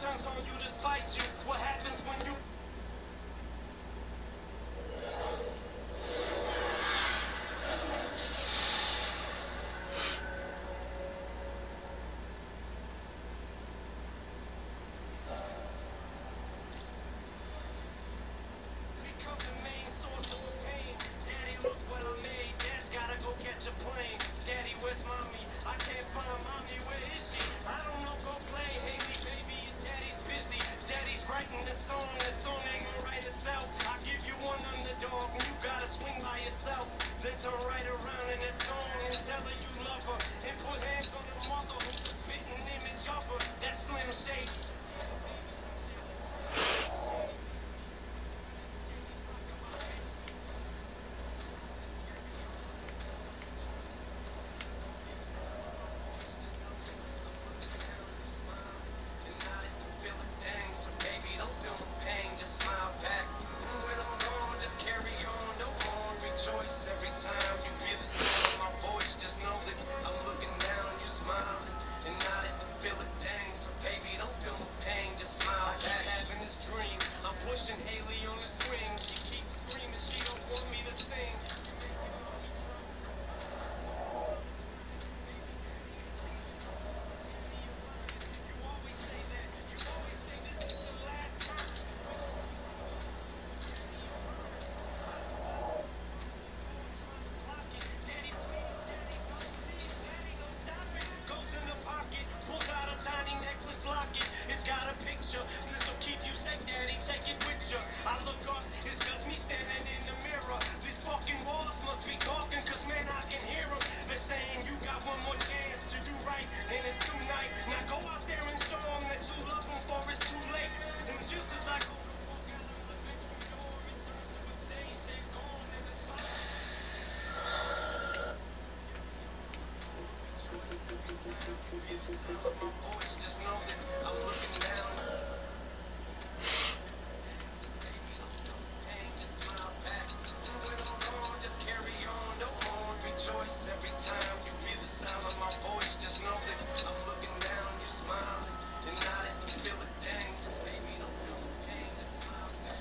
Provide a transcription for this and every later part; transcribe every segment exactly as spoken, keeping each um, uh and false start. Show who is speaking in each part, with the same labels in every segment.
Speaker 1: turns on you to spite you. What happens when you become the main source of pain? Daddy, look what I made. Dad's gotta go catch a plane. Daddy, where's mommy? I can't find mommy. Where is she? I don't know. Go play. Haley, baby, your daddy's busy. Daddy's writing the song. The song ain't gonna write itself. I give you one underdog, and you gotta swing by yourself. Then turn right around in that song and tell her you love her, and put hands on the mother who's a spitting image of her. That's Slim Shady. Every time you hear the sound of my voice, just know that I'm looking down, you smiling, and I didn't feel a dang. So baby, don't feel no pain, just smile. I keep having this dream. I'm pushing Haley on the swing. She keeps screaming, she don't want me to sing. You always say that, you always say this is the last time. Pulls out a tiny necklace locket. It's got a picture. This'll keep you safe, daddy. Take it with you. I look up, it's just me standing in the mirror. These fucking walls must be talking, cause man, I can hear them. They're saying you got one more chance to do right, and it's tonight. Now go out there and show them that you love them, for it's too late. And just as I go to walk out of the bedroom door, it turns to a stage, they're gone, and it's like every time you hear the sound of my voice, just know that I'm looking down. Baby, don't feel the pain, just smile back. And when I'm gone, just carry on, don't mourn, rejoice. Every time you hear the sound of my voice, just know that I'm looking down, you smiling, and I didn't feel a dang. So baby, don't feel the pain, just smile back.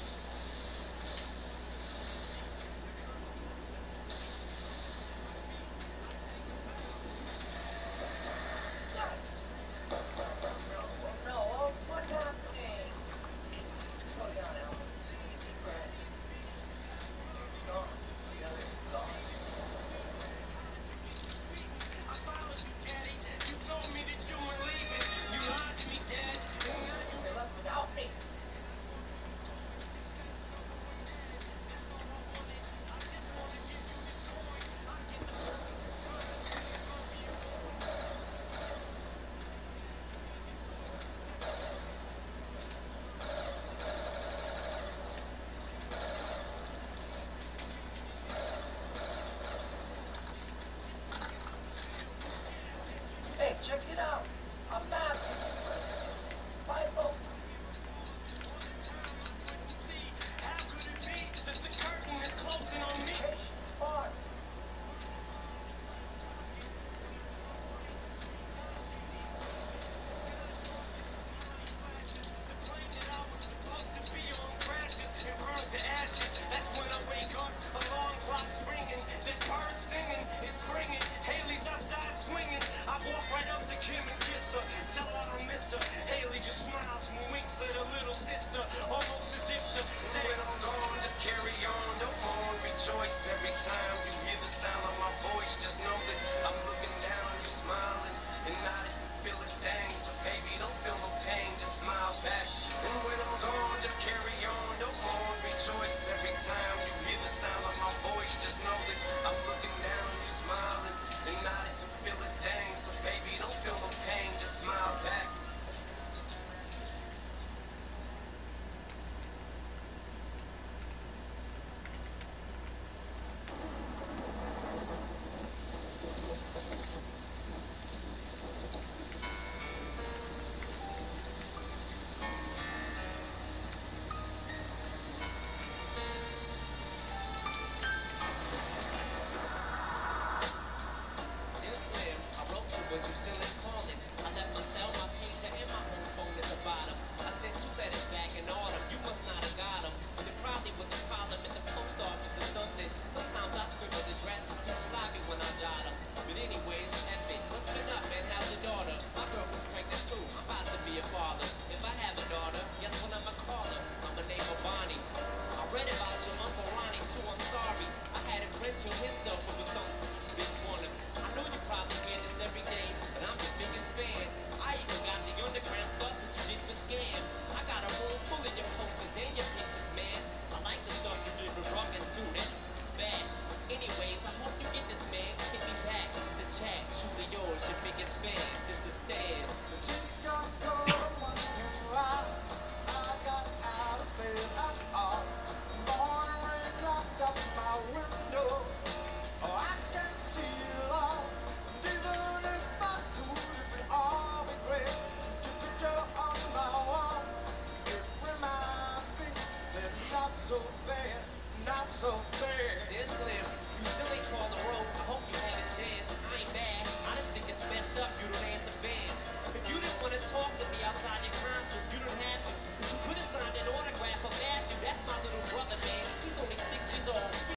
Speaker 2: Hey, check it out. A map. Bible.
Speaker 1: How could it be that the curtain is closing on me?
Speaker 2: Patience, bar.
Speaker 1: The plane that I was supposed to be on crashes and burns to ashes. That's when I wake up. Alarm clock's ringing. There's birds singing. It's springing. Haley's outside swinging. I walk right up to Kim and kiss her. Tell her I miss her. Haley just smiles and winks at her little sister, almost as if to say, when I'm gone, just carry on, don't mourn, rejoice. Every time you hear the sound of my voice, just know that I'm looking down, you smiling, and I didn't feel a thing. So baby, don't feel no pain, just smile back. And when I'm gone, just carry on, don't mourn, rejoice. Every time you hear the sound of my voice, just know that